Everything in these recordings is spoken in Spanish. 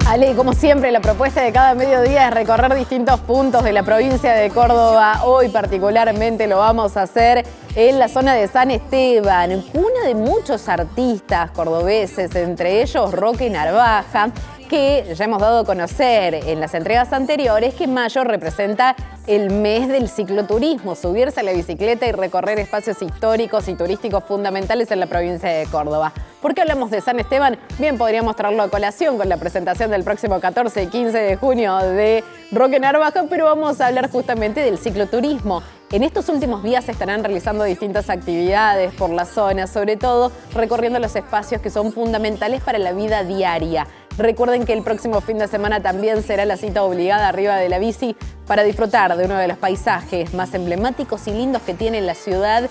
Ale, como siempre, la propuesta de cada mediodía es recorrer distintos puntos de la provincia de Córdoba. Hoy particularmente lo vamos a hacer en la zona de San Esteban, cuna de muchos artistas cordobeses, entre ellos Roque Narvaja, que ya hemos dado a conocer en las entregas anteriores que mayo representa el mes del cicloturismo, subirse a la bicicleta y recorrer espacios históricos y turísticos fundamentales en la provincia de Córdoba. ¿Por qué hablamos de San Esteban? Bien, podríamos traerlo a colación con la presentación del próximo 14 y 15 de junio de Roque Narvaja, pero vamos a hablar justamente del cicloturismo. En estos últimos días se estarán realizando distintas actividades por la zona, sobre todo recorriendo los espacios que son fundamentales para la vida diaria. Recuerden que el próximo fin de semana también será la cita obligada arriba de la bici para disfrutar de uno de los paisajes más emblemáticos y lindos que tiene la ciudad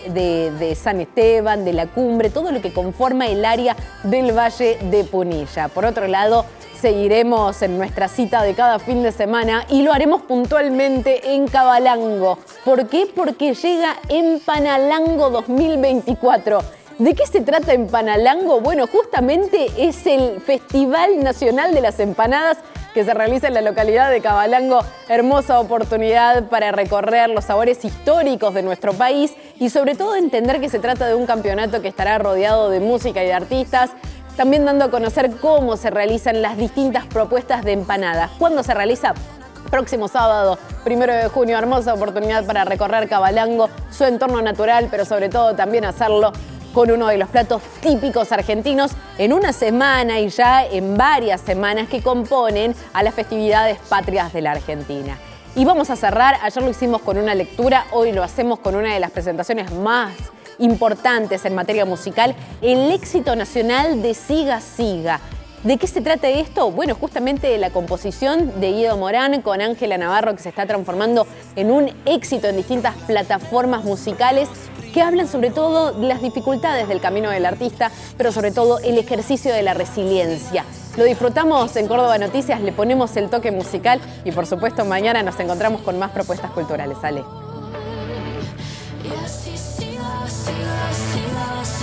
de San Esteban, de la cumbre, todo lo que conforma el área del Valle de Punilla. Por otro lado, seguiremos en nuestra cita de cada fin de semana y lo haremos puntualmente en Cabalango. ¿Por qué? Porque llega Empanalango 2024. ¿De qué se trata Empanalango? Bueno, justamente es el Festival Nacional de las Empanadas que se realiza en la localidad de Cabalango. Hermosa oportunidad para recorrer los sabores históricos de nuestro país y sobre todo entender que se trata de un campeonato que estará rodeado de música y de artistas, también dando a conocer cómo se realizan las distintas propuestas de empanadas. ¿Cuándo se realiza? Próximo sábado, 1 de junio, hermosa oportunidad para recorrer Cabalango, su entorno natural, pero sobre todo también hacerlo con uno de los platos típicos argentinos en una semana y ya en varias semanas que componen a las festividades patrias de la Argentina. Y vamos a cerrar, ayer lo hicimos con una lectura, hoy lo hacemos con una de las presentaciones más importantes en materia musical, el éxito nacional de Siga Siga. ¿De qué se trata esto? Bueno, justamente de la composición de Guido Morán con Ángela Navarro, que se está transformando en un éxito en distintas plataformas musicales que hablan sobre todo de las dificultades del camino del artista, pero sobre todo el ejercicio de la resiliencia. Lo disfrutamos en Córdoba Noticias, le ponemos el toque musical y por supuesto mañana nos encontramos con más propuestas culturales. Ale.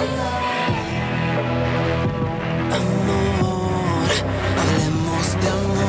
Amor, hablemos de amor.